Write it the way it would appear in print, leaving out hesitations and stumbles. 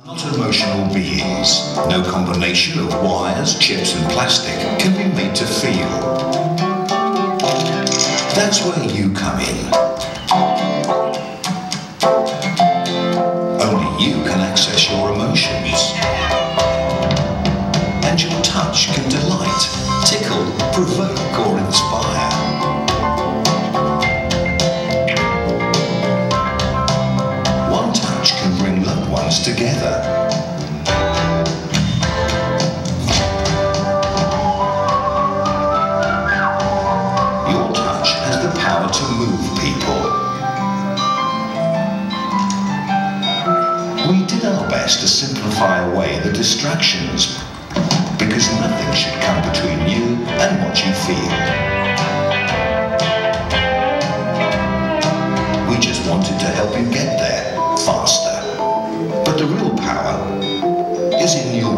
Not emotional beings. No combination of wires, chips and plastic can be made to feel. That's where you come in. Only you can access your emotions. And your touch can delight, tickle, provoke or inspire. One touch can bring loved ones together. Your touch has the power to move people. We did our best to simplify away the distractions, because nothing should come between you and what you feel. We just wanted to help you get there faster. But the real power is in your